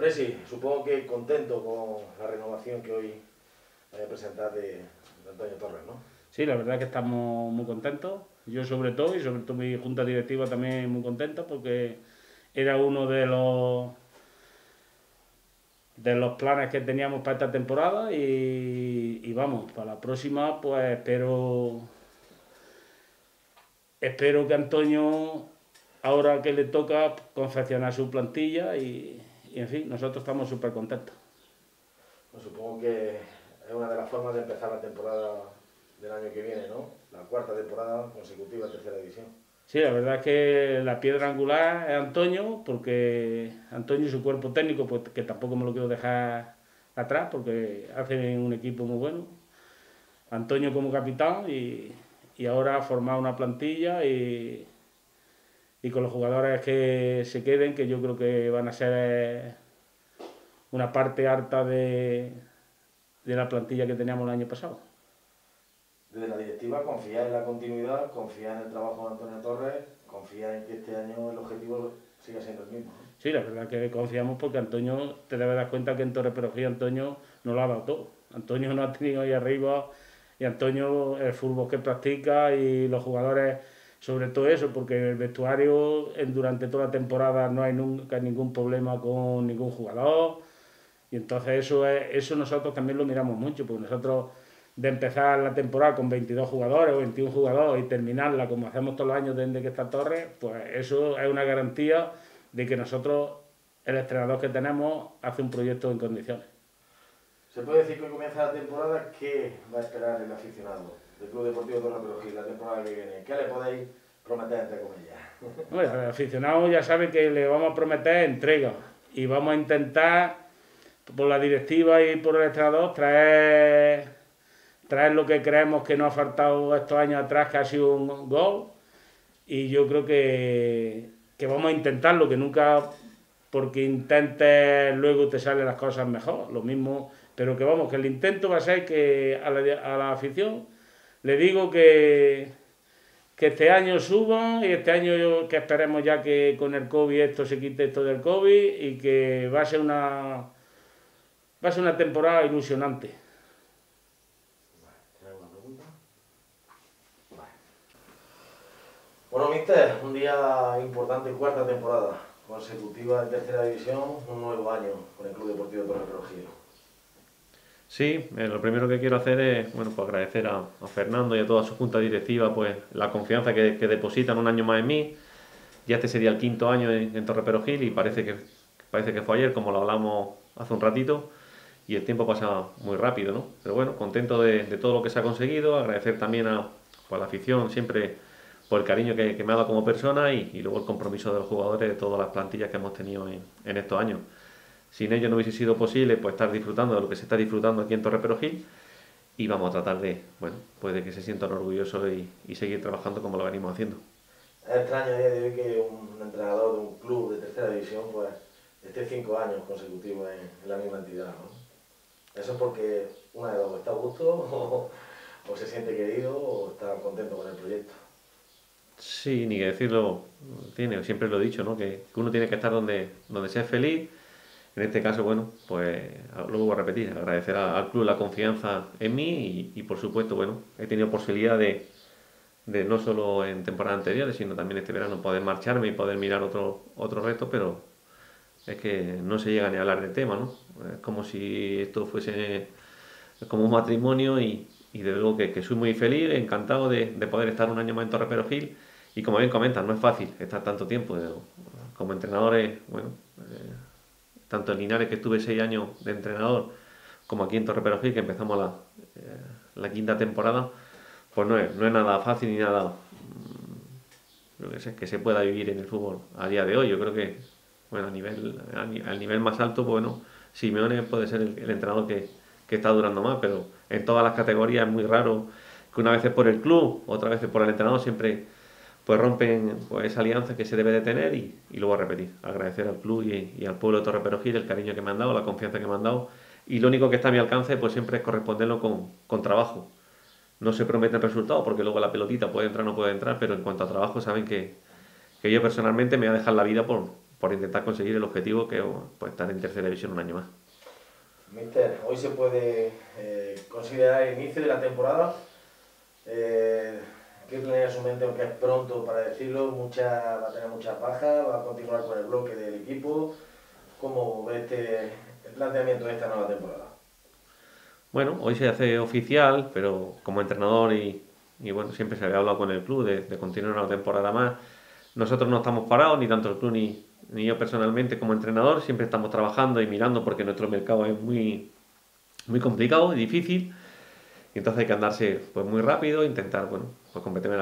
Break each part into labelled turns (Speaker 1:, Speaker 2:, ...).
Speaker 1: Presi, supongo que contento con la renovación que hoy vaya a presentar de Antonio Torres, ¿no?
Speaker 2: Sí, la verdad es que estamos muy contentos. Yo sobre todo, y sobre todo mi junta directiva también muy contenta porque era uno de los planes que teníamos para esta temporada y vamos, para la próxima pues espero que Antonio, ahora que le toca confeccionar su plantilla y en fin, nosotros estamos súper contentos.
Speaker 1: Pues supongo que es una de las formas de empezar la temporada del año que viene, ¿no? La cuarta temporada consecutiva en tercera división.
Speaker 2: Sí, la verdad es que la piedra angular es Antonio, porque Antonio y su cuerpo técnico, pues que tampoco me lo quiero dejar atrás, porque hacen un equipo muy bueno. Antonio como capitán y ahora formar una plantilla y con los jugadores que se queden, que yo creo que van a ser una parte harta de la plantilla que teníamos el año pasado.
Speaker 1: Desde la directiva confía en la continuidad, confía en el trabajo de Antonio Torres, confía en que este año el objetivo siga siendo el mismo, ¿no?
Speaker 2: Sí, la verdad que confiamos porque Antonio, te debes dar cuenta que en Torre Perogí Antonio no lo ha dado todo. Antonio no ha tenido ahí arriba y Antonio el fútbol que practica y los jugadores, sobre todo eso, porque el vestuario durante toda la temporada no hay nunca ningún problema con ningún jugador y entonces eso nosotros también lo miramos mucho, porque nosotros de empezar la temporada con 22 jugadores o 21 jugadores y terminarla como hacemos todos los años desde que está Torres, pues eso es una garantía de que nosotros, el entrenador que tenemos, hace un proyecto en condiciones.
Speaker 1: Se puede decir que hoy comienza la temporada, ¿qué va a esperar el aficionado del Club Deportivo Torre Perogil la temporada que viene? ¿Qué le podéis prometer entre comillas?
Speaker 2: Bueno, el aficionado ya sabe que le vamos a prometer entrega y vamos a intentar, por la directiva y por el entrenador, traer lo que creemos que nos ha faltado estos años atrás, que ha sido un gol. Y yo creo que vamos a intentarlo, que nunca porque intentes luego te salen las cosas mejor, lo mismo, pero que vamos, que el intento va a ser que a la afición le digo que este año suban y este año que esperemos ya que con el COVID esto se quite esto del COVID y que va a ser una temporada ilusionante.
Speaker 1: ¿Tienes alguna pregunta? Vale. Bueno, mister, un día importante, cuarta temporada consecutiva en tercera división, un nuevo año con el Club Deportivo Torre Perogil.
Speaker 3: Sí, lo primero que quiero hacer es bueno, pues agradecer a Fernando y a toda su junta directiva pues, la confianza que depositan un año más en mí. Ya este sería el quinto año en Torre Perogil y parece que fue ayer, como lo hablamos hace un ratito, y el tiempo pasa muy rápido, ¿no? Pero bueno, contento de todo lo que se ha conseguido, agradecer también pues, a la afición siempre por el cariño que me ha dado como persona y luego el compromiso de los jugadores de todas las plantillas que hemos tenido en estos años. Sin ello no hubiese sido posible pues, estar disfrutando de lo que se está disfrutando aquí en Torre Perogil y vamos a tratar bueno, pues de que se sientan orgullosos y seguir trabajando como lo venimos haciendo.
Speaker 1: Es extraño a día de hoy que un entrenador de un club de tercera división pues, esté 5 años consecutivos en la misma entidad, ¿no? Eso es porque una de dos, está a gusto o se siente querido o está contento con el proyecto.
Speaker 3: Sí, ni que decirlo, siempre lo he dicho, ¿no? Que uno tiene que estar donde sea feliz. En este caso, bueno, pues lo vuelvo a repetir, agradecer al club la confianza en mí y por supuesto, bueno, he tenido posibilidad de no solo en temporadas anteriores, sino también este verano poder marcharme y poder mirar otro reto, pero es que no se llega ni a hablar del tema, ¿no? Es como si esto fuese como un matrimonio y de luego que soy muy feliz, encantado de poder estar un año más en Torre Perogil y como bien comentas, no es fácil estar tanto tiempo como entrenadores, bueno, tanto en Linares que estuve 6 años de entrenador como aquí en Torre Perogil que empezamos la quinta temporada, pues no es nada fácil ni nada que se pueda vivir en el fútbol a día de hoy. Yo creo que bueno, al nivel más alto, bueno, Simeone puede ser el entrenador que está durando más, pero en todas las categorías es muy raro que una vez es por el club, otra vez es por el entrenador, siempre pues rompen pues, esa alianza que se debe de tener y luego a repetir, agradecer al club y al pueblo de Torre Perogil el cariño que me han dado, la confianza que me han dado y lo único que está a mi alcance pues siempre es corresponderlo con trabajo. No se prometen resultados porque luego la pelotita puede entrar o no puede entrar, pero en cuanto a trabajo saben que yo personalmente me voy a dejar la vida por intentar conseguir el objetivo que es pues, estar en tercera división un año más.
Speaker 1: Mister, hoy se puede considerar el inicio de la temporada. ¿Qué planea su mente, aunque es pronto para decirlo? Va a tener muchas bajas, va a continuar con el bloque del equipo. ¿Cómo ve el planteamiento de esta nueva temporada?
Speaker 3: Bueno, hoy se hace oficial, pero como entrenador y bueno, siempre se había hablado con el club de continuar una temporada más. Nosotros no estamos parados, ni tanto el club ni yo personalmente como entrenador, siempre estamos trabajando y mirando porque nuestro mercado es muy, muy complicado y difícil. Y entonces hay que andarse pues muy rápido, intentar bueno, pues competir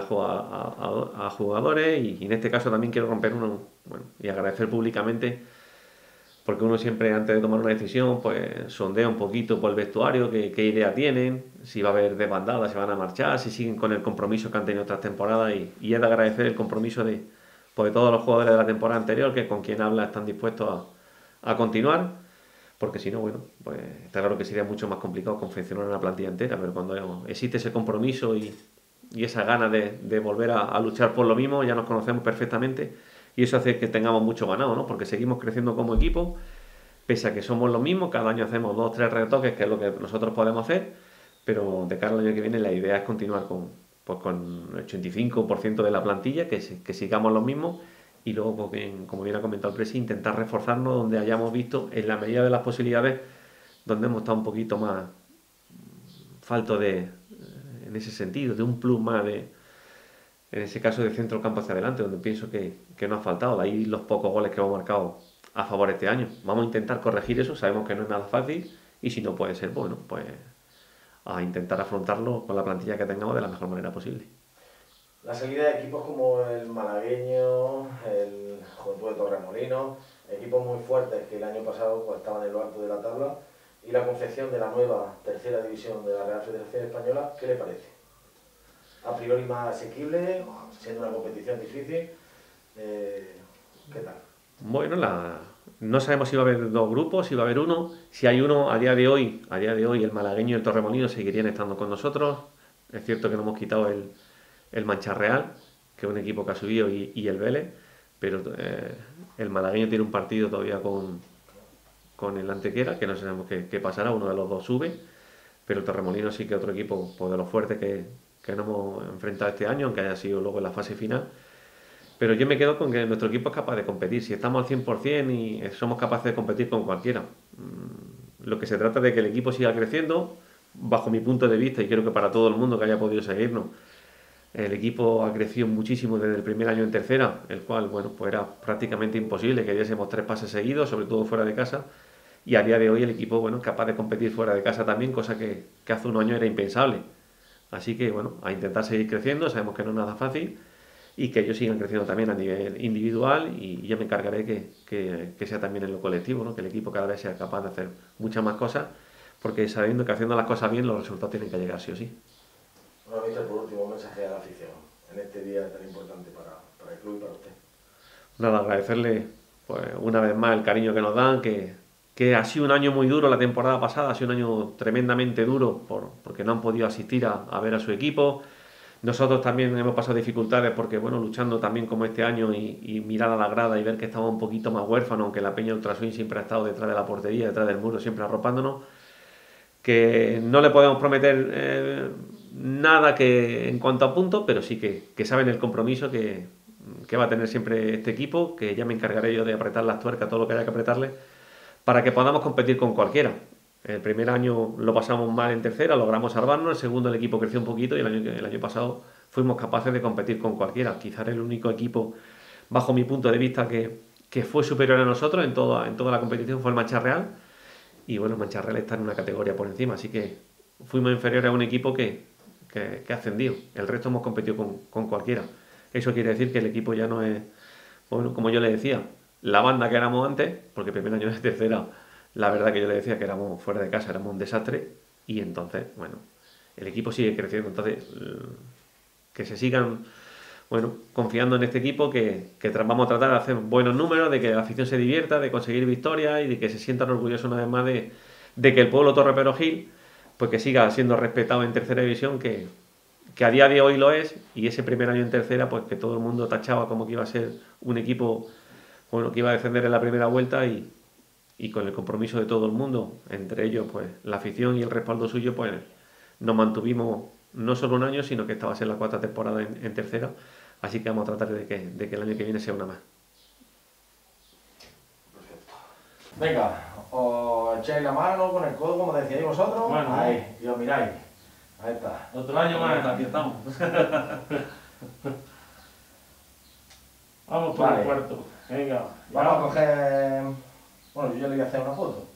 Speaker 3: a jugadores y en este caso también quiero romper uno bueno, y agradecer públicamente porque uno siempre antes de tomar una decisión pues sondea un poquito por el vestuario qué idea tienen, si va a haber desbandada, si van a marchar, si siguen con el compromiso que han tenido otras temporadas y es de agradecer el compromiso pues, de todos los jugadores de la temporada anterior que con quien habla están dispuestos a continuar. Porque si no, bueno, pues está claro que sería mucho más complicado confeccionar una plantilla entera, pero cuando existe ese compromiso y esa gana de volver a luchar por lo mismo, ya nos conocemos perfectamente y eso hace que tengamos mucho ganado, ¿no? Porque seguimos creciendo como equipo, pese a que somos los mismos, cada año hacemos 2 o 3 retoques, que es lo que nosotros podemos hacer, pero de cara al año que viene la idea es continuar con el 85% de la plantilla, que sigamos los mismos y luego, como bien ha comentado el presi, intentar reforzarnos donde hayamos visto, en la medida de las posibilidades, donde hemos estado un poquito más falto en ese sentido, de un plus más en ese caso de centro campo hacia adelante, donde pienso que nos ha faltado, de ahí los pocos goles que hemos marcado a favor este año. Vamos a intentar corregir eso, sabemos que no es nada fácil y si no puede ser, bueno, pues a intentar afrontarlo con la plantilla que tengamos de la mejor manera posible.
Speaker 1: La salida de equipos como el malagueño, el Juventud de Torremolinos, equipos muy fuertes que el año pasado pues, estaban en lo alto de la tabla, y la confección de la nueva tercera división de la Real Federación Española, ¿qué le parece? A priori más asequible, siendo una competición difícil, ¿qué tal?
Speaker 3: Bueno, no sabemos si va a haber 2 grupos, si va a haber uno. Si hay uno, a día de hoy el malagueño y el Torremolino seguirían estando con nosotros. Es cierto que no hemos quitado el Mancha Real, que es un equipo que ha subido, y el Vélez, pero el malagueño tiene un partido todavía con el Antequera, que no sabemos qué pasará, uno de los dos sube, pero el Torremolino sí que es otro equipo pues, de los fuertes que nos hemos enfrentado este año, aunque haya sido luego en la fase final. Pero yo me quedo con que nuestro equipo es capaz de competir. Si estamos al 100% y somos capaces de competir con cualquiera. Lo que se trata es de que el equipo siga creciendo, bajo mi punto de vista, y creo que para todo el mundo que haya podido seguirnos. El equipo ha crecido muchísimo desde el primer año en tercera, el cual, bueno, pues era prácticamente imposible que diésemos 3 pases seguidos, sobre todo fuera de casa. Y a día de hoy el equipo, bueno, es capaz de competir fuera de casa también, cosa que hace un año era impensable. Así que, bueno, a intentar seguir creciendo, sabemos que no es nada fácil y que ellos sigan creciendo también a nivel individual y yo me encargaré que sea también en lo colectivo, ¿no? Que el equipo cada vez sea capaz de hacer muchas más cosas, porque sabiendo que haciendo las cosas bien los resultados tienen que llegar sí o sí.
Speaker 1: Bueno, Víctor, por último, un mensaje a la afición en este día tan importante para el club y para usted.
Speaker 3: Nada, agradecerle pues, una vez más el cariño que nos dan, que ha sido un año muy duro la temporada pasada, ha sido un año tremendamente duro porque no han podido asistir a ver a su equipo. Nosotros también hemos pasado dificultades porque, bueno, luchando también como este año y mirar a la grada y ver que estamos un poquito más huérfanos, aunque la Peña Ultraswing siempre ha estado detrás de la portería, detrás del muro, siempre arropándonos, que no le podemos prometer nada que en cuanto a puntos, pero sí que saben el compromiso que va a tener siempre este equipo, que ya me encargaré yo de apretar las tuercas, todo lo que haya que apretarle, para que podamos competir con cualquiera. El primer año lo pasamos mal en tercera, logramos salvarnos, el segundo el equipo creció un poquito y el año pasado fuimos capaces de competir con cualquiera. Quizás el único equipo, bajo mi punto de vista, que fue superior a nosotros en toda la competición fue el Mancha Real. Y bueno, el Mancha Real está en una categoría por encima, así que fuimos inferiores a un equipo que ascendió. El resto hemos competido con cualquiera. Eso quiere decir que el equipo ya no es, bueno, como yo le decía, la banda que éramos antes, porque el primer año de tercera, la verdad que yo le decía que éramos fuera de casa, éramos un desastre, y entonces, bueno, el equipo sigue creciendo. Entonces, que se sigan, bueno, confiando en este equipo, que vamos a tratar de hacer buenos números, de que la afición se divierta, de conseguir victorias y de que se sientan orgullosos una vez más de que el pueblo Torre Perojil, pues que siga siendo respetado en tercera división, que a día de hoy lo es, y ese primer año en tercera, pues que todo el mundo tachaba como que iba a ser un equipo bueno, que iba a descender en la primera vuelta y con el compromiso de todo el mundo, entre ellos pues la afición y el respaldo suyo, pues nos mantuvimos no solo un año, sino que esta va a ser la cuarta temporada en tercera, así que vamos a tratar de que el año que viene sea una más.
Speaker 1: Venga, os echáis la mano con el codo, como decíais vosotros.
Speaker 2: Bueno,
Speaker 1: ahí, y os miráis. Ahí está.
Speaker 2: Otro año más, aquí estamos. Vamos por el cuarto. Venga.
Speaker 1: Vamos a coger... Bueno, yo ya le voy a hacer una foto.